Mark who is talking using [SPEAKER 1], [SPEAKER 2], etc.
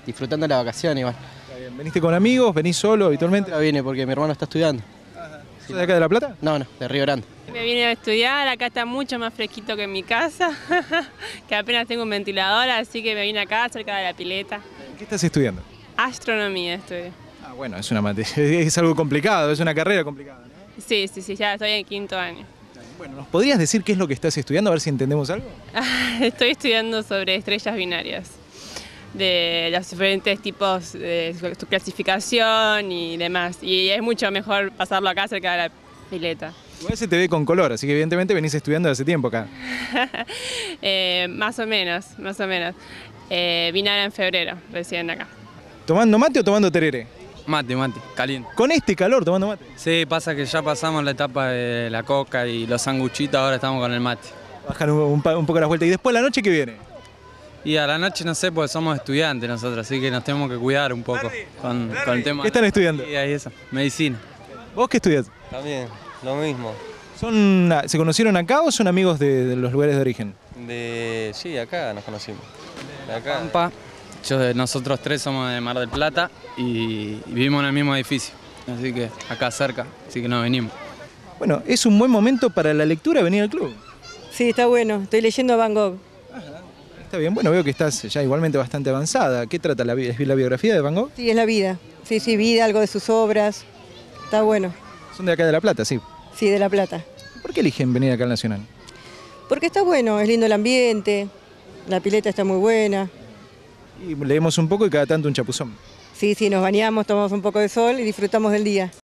[SPEAKER 1] disfrutando la vacación igual.
[SPEAKER 2] Está bien. ¿Veniste con amigos? ¿Venís solo habitualmente?
[SPEAKER 1] Ahora vine porque mi hermano está estudiando.
[SPEAKER 2] ¿Sos de acá de La Plata?
[SPEAKER 1] No, de Río Grande.
[SPEAKER 3] Me vine a estudiar, acá está mucho más fresquito que en mi casa, que apenas tengo un ventilador, así que me vine acá cerca de la pileta.
[SPEAKER 2] ¿Qué estás estudiando?
[SPEAKER 3] Astronomía estudio.
[SPEAKER 2] Ah, bueno, es una materia, es algo complicado, es una carrera complicada, ¿no?
[SPEAKER 3] Sí, ya estoy en quinto año.
[SPEAKER 2] Bueno, ¿nos podrías decir qué es lo que estás estudiando? A ver si entendemos algo.
[SPEAKER 3] Estoy estudiando sobre estrellas binarias, de los diferentes tipos de su clasificación y demás. Y es mucho mejor pasarlo acá cerca de la pileta.
[SPEAKER 2] Igual se te ve con color, así que evidentemente venís estudiando hace tiempo acá.
[SPEAKER 3] Más o menos. Vine ahora en febrero, recién acá.
[SPEAKER 2] ¿Tomando mate o tomando tereré?
[SPEAKER 4] Mate, caliente.
[SPEAKER 2] Con este calor tomando mate.
[SPEAKER 4] Sí, pasa que ya pasamos la etapa de la coca y los sanguchitos, ahora estamos con el mate.
[SPEAKER 2] Bajan un poco las vueltas. ¿Y después la noche qué viene?
[SPEAKER 4] Y a la noche no sé, porque somos estudiantes nosotros, así que nos tenemos que cuidar un poco con el tema.
[SPEAKER 2] ¿Qué están estudiando?
[SPEAKER 4] Y eso, medicina.
[SPEAKER 2] ¿Vos qué estudias?
[SPEAKER 5] También, lo mismo.
[SPEAKER 2] ¿Se conocieron acá o son amigos de los lugares de origen?
[SPEAKER 5] Sí, acá nos conocimos. De acá.
[SPEAKER 4] Pampa, nosotros tres somos de Mar del Plata y vivimos en el mismo edificio, así que acá cerca, así que nos venimos.
[SPEAKER 2] Bueno, es un buen momento para la lectura venir al club.
[SPEAKER 6] Sí, está bueno. Estoy leyendo Van Gogh.
[SPEAKER 2] Está bien, bueno, veo que estás ya igualmente bastante abiografía? ¿Qué trata la biografía de Van Gogh?
[SPEAKER 6] Sí, es la vida. Sí, vida, algo de sus obras. Está bueno.
[SPEAKER 2] Son de acá de La Plata, sí.
[SPEAKER 6] Sí, de La Plata.
[SPEAKER 2] ¿Por qué eligen venir acá al Nacional?
[SPEAKER 6] Porque está bueno, es lindo el ambiente, la pileta está muy buena.
[SPEAKER 2] Y leemos un poco y cada tanto un chapuzón.
[SPEAKER 6] Sí, nos bañamos, tomamos un poco de sol y disfrutamos del día.